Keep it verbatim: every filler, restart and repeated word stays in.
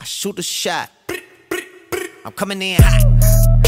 I shoot a shot. I'm coming in hot.